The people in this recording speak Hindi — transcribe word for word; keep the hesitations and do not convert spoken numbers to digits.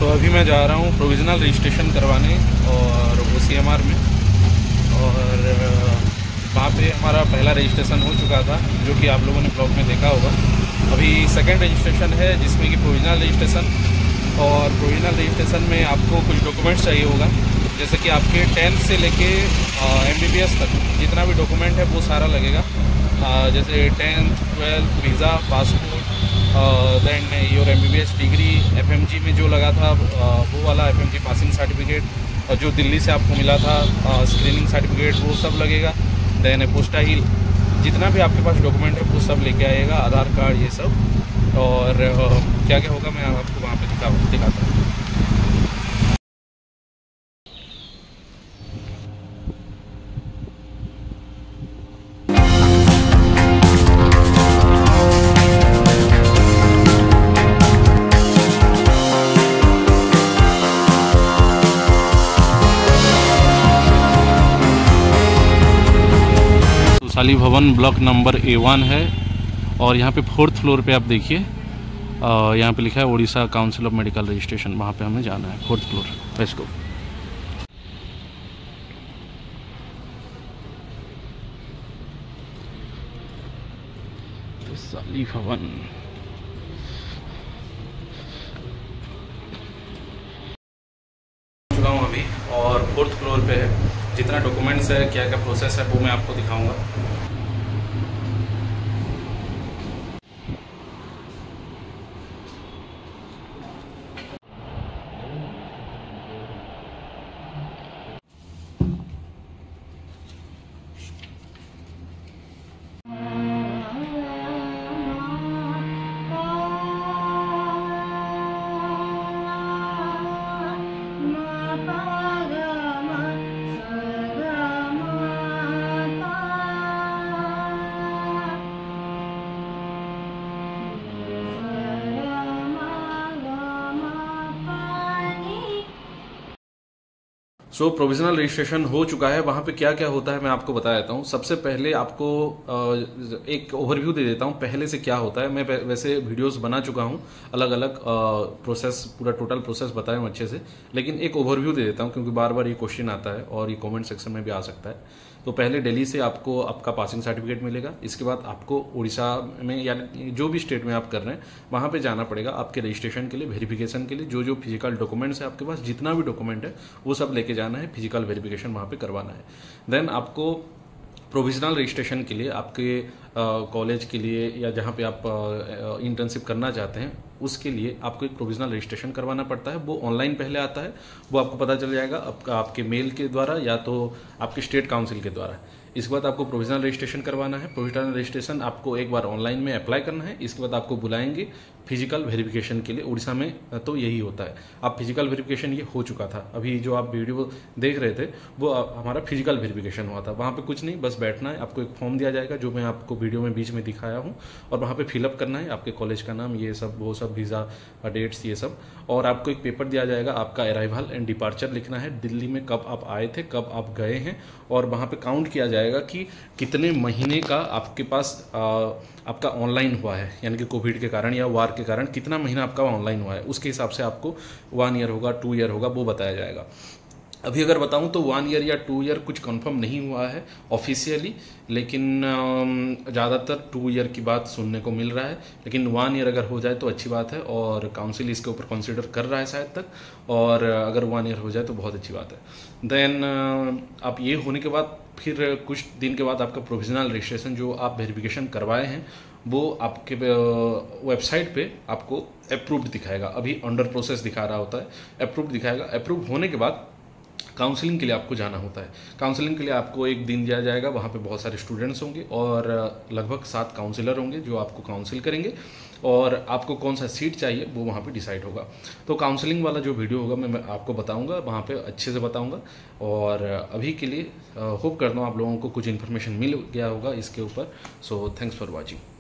सो अभी मैं जा रहा हूँ प्रोविज़नल रजिस्ट्रेशन करवाने और वो सी एम आर में, और वहाँ पे हमारा पहला रजिस्ट्रेशन हो चुका था जो कि आप लोगों ने ब्लॉग में देखा होगा। अभी सेकंड रजिस्ट्रेशन है जिसमें कि प्रोविज़नल रजिस्ट्रेशन, और प्रोविज़नल रजिस्ट्रेशन में आपको कुछ डॉक्यूमेंट्स चाहिए होगा, जैसे कि आपके टेंथ से लेके एम बी बी एस तक जितना भी डॉक्यूमेंट है वो सारा लगेगा, आ, जैसे tenth, twelfth, visa, passport, then your M B B S degree, F M G में जो लगा था वो वाला F M G passing certificate, और जो दिल्ली से आपको मिला था स्क्रीनिंग सर्टिफिकेट वो सब लगेगा। देन पोस्टाइल जितना भी आपके पास डॉक्यूमेंट है वो सब लेके आइएगा, आधार कार्ड ये सब, और क्या क्या होगा मैं आपको वहाँ पे दिखा दिखाता हूँ। शाली भवन ब्लॉक नंबर ए वन है, और यहाँ पे फोर्थ फ्लोर पे आप देखिए यहाँ पे लिखा है Orissa council of medical registration, वहाँ पे हमें जाना है, फोर्थ फ्लोर। Let's go. शाली भवन चुका हूँ अभी, और फोर्थ फ्लोर पे है। जितना डॉक्यूमेंट्स है, क्या क्या प्रोसेस है वो मैं आपको दिखाऊंगा। सो प्रोविजनल रजिस्ट्रेशन हो चुका है। वहाँ पे क्या क्या होता है मैं आपको बता देता हूँ। सबसे पहले आपको एक ओवरव्यू दे देता हूँ पहले से क्या होता है। मैं वैसे वीडियोस बना चुका हूँ, अलग अलग प्रोसेस, पूरा टोटल प्रोसेस बताया हूँ अच्छे से, लेकिन एक ओवरव्यू दे देता हूँ क्योंकि बार बार ये क्वेश्चन आता है और ये कमेंट सेक्शन में भी आ सकता है। तो पहले दिल्ली से आपको आपका पासिंग सर्टिफिकेट मिलेगा। इसके बाद आपको उड़ीसा में या जो भी स्टेट में आप कर रहे हैं वहाँ पे जाना पड़ेगा आपके रजिस्ट्रेशन के लिए, वेरिफिकेशन के लिए। जो जो फिजिकल डॉक्यूमेंट्स है आपके पास, जितना भी डॉक्यूमेंट है वो सब लेके जाना है, फिजिकल वेरिफिकेशन वहाँ पे करवाना है। देन आपको प्रोविजनल रजिस्ट्रेशन के लिए आपके कॉलेज के लिए या जहाँ पे आप इंटर्नशिप करना चाहते हैं उसके लिए आपको एक प्रोविजनल रजिस्ट्रेशन करवाना पड़ता है। वो ऑनलाइन पहले आता है, वो आपको पता चल जाएगा आपका आपके मेल के द्वारा या तो आपके स्टेट काउंसिल के द्वारा। इसके बाद आपको प्रोविजनल रजिस्ट्रेशन करवाना है। प्रोविजनल रजिस्ट्रेशन आपको एक बार ऑनलाइन में अप्लाई करना है। इसके बाद आपको बुलाएंगे फिजिकल वेरिफिकेशन के लिए। उड़ीसा में तो यही होता है। आप फिजिकल वेरिफिकेशन ये हो चुका था, अभी जो आप वीडियो देख रहे थे वो हमारा फिजिकल वेरिफिकेशन हुआ था। वहाँ पे कुछ नहीं, बस बैठना है, आपको एक फॉर्म दिया जाएगा जो मैं आपको वीडियो में बीच में दिखाया हूँ, और वहाँ पे फिलअप करना है आपके कॉलेज का नाम, ये सब वो सब, वीज़ा डेट्स ये सब, और आपको एक पेपर दिया जाएगा, आपका अराइवल एंड डिपार्चर लिखना है, दिल्ली में कब आप आए थे, कब आप गए हैं, और वहाँ पे काउंट किया जाएगा कि कितने महीने का आपके पास आ, आपका ऑनलाइन हुआ है, यानी कि कोविड के कारण या वार के कारण कितना महीना आपका ऑनलाइन हुआ है। उसके हिसाब से आपको वन ईयर होगा, टू ईयर होगा, वो बताया जाएगा। अभी अगर बताऊं तो वन ईयर या टू ईयर कुछ कंफर्म नहीं हुआ है ऑफिशियली, लेकिन ज़्यादातर टू ईयर की बात सुनने को मिल रहा है। लेकिन वन ईयर अगर हो जाए तो अच्छी बात है, और काउंसिल इसके ऊपर कंसिडर कर रहा है शायद तक, और अगर वन ईयर हो जाए तो बहुत अच्छी बात है। देन आप ये होने के बाद फिर कुछ दिन के बाद आपका प्रोविजनल रजिस्ट्रेशन जो आप वेरिफिकेशन करवाए हैं वो आपके वेबसाइट पे आपको अप्रूव्ड दिखाएगा। अभी अंडर प्रोसेस दिखा रहा होता है, अप्रूव्ड दिखाएगा। अप्रूव होने के बाद काउंसलिंग के लिए आपको जाना होता है। काउंसलिंग के लिए आपको एक दिन दिया जाएगा, वहाँ पे बहुत सारे स्टूडेंट्स होंगे और लगभग सात काउंसलर होंगे जो आपको काउंसिल करेंगे, और आपको कौन सा सीट चाहिए वो वहाँ पे डिसाइड होगा। तो काउंसलिंग वाला जो वीडियो होगा मैं, मैं आपको बताऊंगा, वहाँ पे अच्छे से बताऊंगा। और अभी के लिए होप करता हूँ आप लोगों को कुछ इन्फॉर्मेशन मिल गया होगा इसके ऊपर। So thanks for watching.